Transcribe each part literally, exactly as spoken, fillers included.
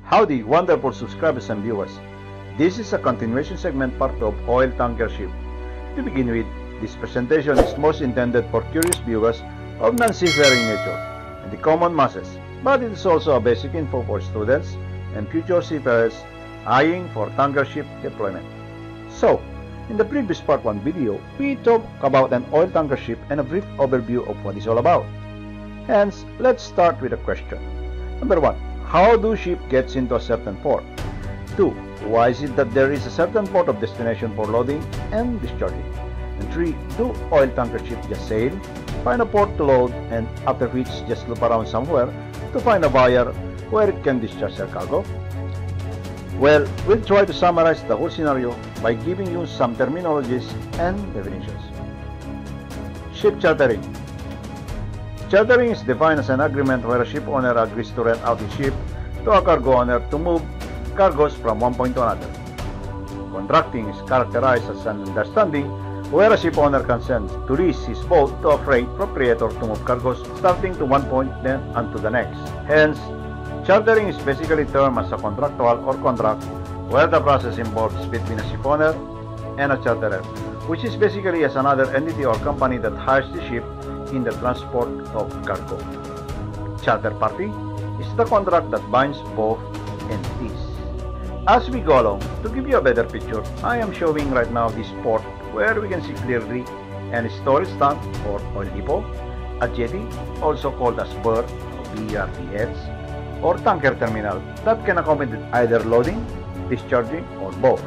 Howdy, wonderful subscribers and viewers. This is a continuation segment part of Oil Tanker Ship. To begin with, this presentation is most intended for curious viewers of non-seafaring nature and the common masses, but it is also a basic info for students and future seafarers eyeing for tanker ship deployment. So, in the previous part one video, we talked about an oil tanker ship and a brief overview of what it's all about. Hence, let's start with a question. Number one, how do ship gets into a certain port? two. Why is it that there is a certain port of destination for loading and discharging? And three. Do oil tanker ships just sail, find a port to load, and after which just loop around somewhere to find a buyer where it can discharge their cargo? Well, we'll try to summarize the whole scenario by giving you some terminologies and definitions. Ship chartering. Chartering is defined as an agreement where a ship owner agrees to rent out his ship to a cargo owner to move cargoes from one point to another. Contracting is characterized as an understanding where a ship owner consents to lease his boat to a freight proprietor to move cargoes starting to one point then on to the next. Hence, chartering is basically termed as a contractual or contract where the process involves between a ship owner and a charterer, which is basically as another entity or company that hires the ship in the transport of cargo. Charter party is the contract that binds both entities. As we go along, to give you a better picture, I am showing right now this port where we can see clearly an storage tank or oil depot, a jetty, also called as berth or B R T S, or tanker terminal that can accommodate either loading, discharging, or both.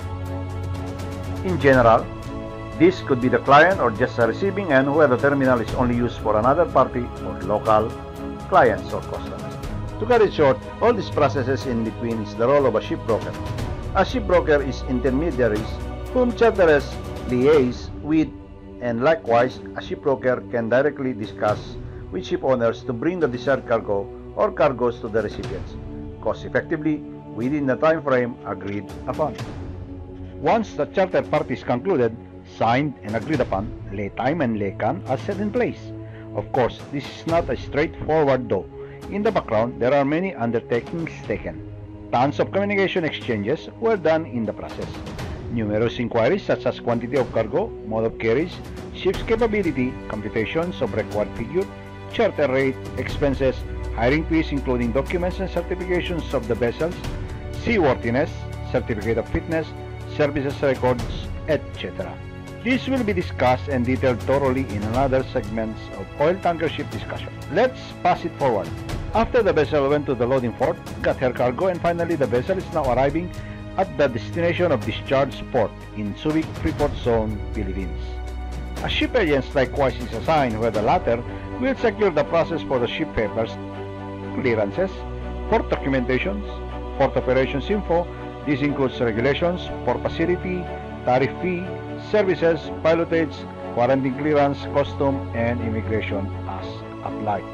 In general, this could be the client or just a receiving end where the terminal is only used for another party or local clients or customers. To cut it short, all these processes in between is the role of a shipbroker. A shipbroker is intermediaries whom charterers liaise with, and likewise, a shipbroker can directly discuss with ship owners to bring the desired cargo or cargoes to the recipients, cost effectively within the time frame agreed upon. Once the charter party is concluded, signed and agreed upon, lay time and lay can are set in place. Of course, this is not a straightforward though. In the background, there are many undertakings taken. Tons of communication exchanges were done in the process. Numerous inquiries such as quantity of cargo, mode of carriage, ship's capability, computations of required figure, charter rate, expenses, hiring fees including documents and certifications of the vessels, seaworthiness, certificate of fitness, services records, et cetera. This will be discussed and detailed thoroughly in another segments of oil tanker ship discussion. Let's pass it forward. After the vessel went to the loading port, got her cargo, and finally the vessel is now arriving at the destination of discharge port in Subic Freeport Zone, Philippines. A ship agent likewise is assigned where the latter will secure the process for the ship papers, clearances, port documentations, port operations info. This includes regulations, port facility, tariff fee, services, pilotage, quarantine clearance, custom, and immigration as applied.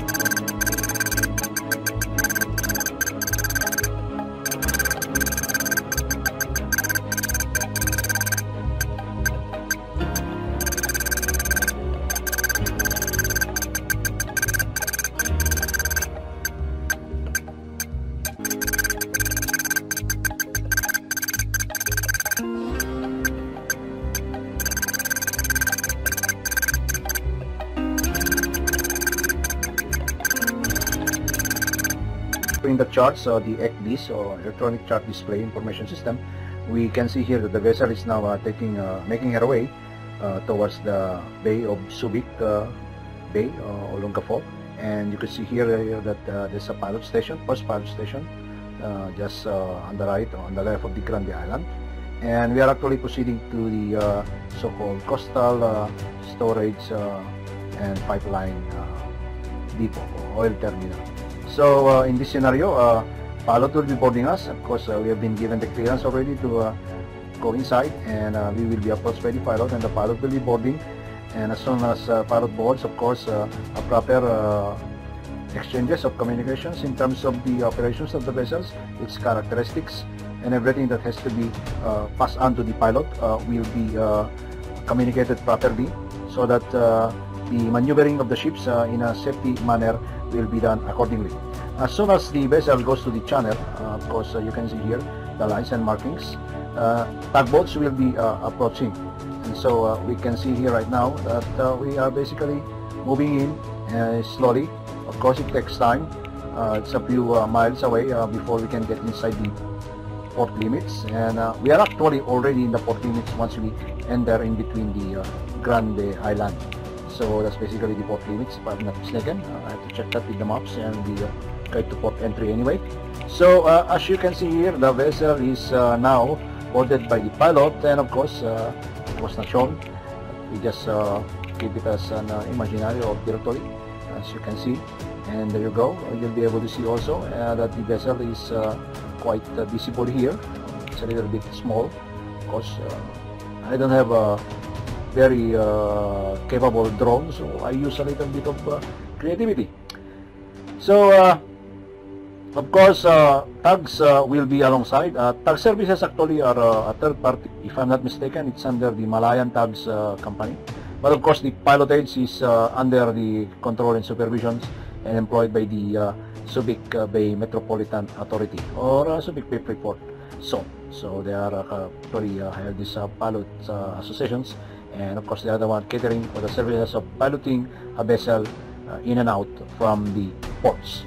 In the charts, uh, the E C D I S or electronic chart display information system, we can see here that the vessel is now uh, taking, uh, making her way uh, towards the Bay of Subic uh, Bay uh, Olongapo, and you can see here, uh, that uh, there's a pilot station, first pilot station, uh, just uh, on the right or on the left of the Grande Island, and we are actually proceeding to the uh, so-called coastal uh, storage uh, and pipeline uh, depot or oil terminal. So uh, in this scenario, uh, pilot will be boarding us. Of course, uh, we have been given the clearance already to uh, go inside, and uh, we will be approached by the pilot, and the pilot will be boarding. And as soon as uh, pilot boards, of course, uh, a proper uh, exchanges of communications in terms of the operations of the vessels, its characteristics, and everything that has to be uh, passed on to the pilot uh, will be uh, communicated properly, so that uh, the maneuvering of the ships uh, in a safety manner will be done accordingly. As soon as the vessel goes to the channel, uh, of course, uh, you can see here the lines and markings. Uh, tugboats will be uh, approaching, and so uh, we can see here right now that uh, we are basically moving in uh, slowly. Of course, it takes time. Uh, it's a few uh, miles away uh, before we can get inside the port limits, and uh, we are actually already in the port limits once we enter in between the uh, Grande Island. So that's basically the port limits, if I'm not mistaken. Uh, I have to check that with the maps and the uh, guide to port entry anyway. So uh, as you can see here, the vessel is uh, now boarded by the pilot, and of course uh, it was not shown. We just uh, keep it as an uh, imaginary or virtually, as you can see. And there you go. You'll be able to see also uh, that the vessel is uh, quite uh, visible here. It's a little bit small. Of course, uh, I don't have a very uh, capable drone, so I use a little bit of uh, creativity. So, uh, of course, uh, tags uh, will be alongside. Uh, tag services actually are uh, a third party. If I'm not mistaken, it's under the Malayan Tags uh, company. But of course, the Pilotage is uh, under the control and supervisions and employed by the uh, Subic uh, Bay Metropolitan Authority, or uh, Subic Bay Freeport Zone. So they are uh, actually uh, have these uh, pilot uh, associations, and of course they are the one catering for the services of piloting a vessel uh, in and out from the ports.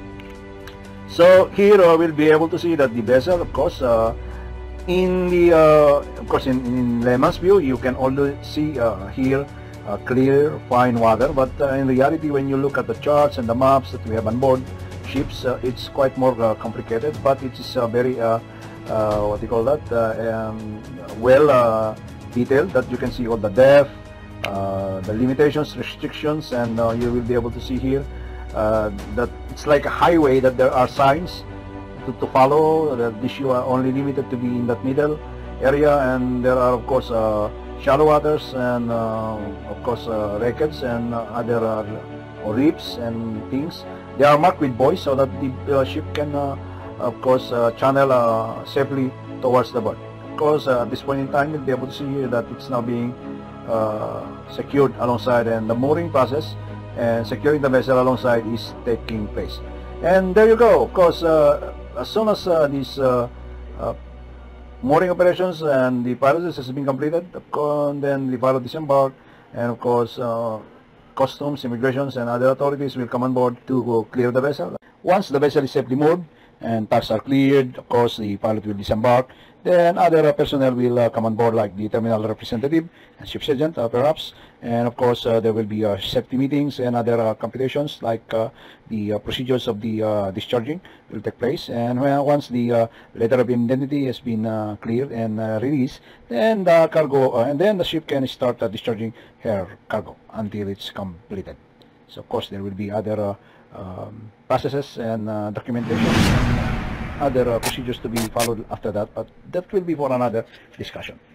So here uh, we'll be able to see that the vessel, of course, uh, in the uh, of course in, in layman's view, you can already see uh, here uh, clear, fine water. But uh, in reality, when you look at the charts and the maps that we have on board ships, uh, it's quite more uh, complicated. But it is uh, very uh, uh, what do you call that? Uh, um, well uh, detailed. That you can see all the depth, uh, the limitations, restrictions, and uh, you will be able to see here uh, that it's like a highway, that there are signs to, to follow, that this you are only limited to be in that middle area, and there are of course uh, shallow waters, and uh, of course uh, wreckage and uh, other uh, reefs and things. They are marked with buoys so that the uh, ship can uh, of course uh, channel uh, safely towards the berth. Of course uh, at this point in time you'll be able to see here that it's now being uh, secured alongside, and the mooring process and securing the vessel alongside is taking place. And there you go. Of course uh, as soon as uh, these uh, uh, mooring operations and the pilotage has been completed, then the pilot disembark, and of course uh, customs, immigrations, and other authorities will come on board to clear the vessel. Once the vessel is safely moored and tags are cleared, of course the pilot will disembark. Then other uh, personnel will uh, come on board, like the terminal representative and ship's agent uh, perhaps, and of course uh, there will be uh, safety meetings and other uh, computations, like uh, the uh, procedures of the uh, discharging will take place. And when, once the uh, letter of indemnity has been uh, cleared and uh, released, then the cargo uh, and then the ship can start uh, discharging her cargo until it's completed. So of course there will be other uh, um, processes and uh, documentation, other uh, procedures to be followed after that, but that will be for another discussion.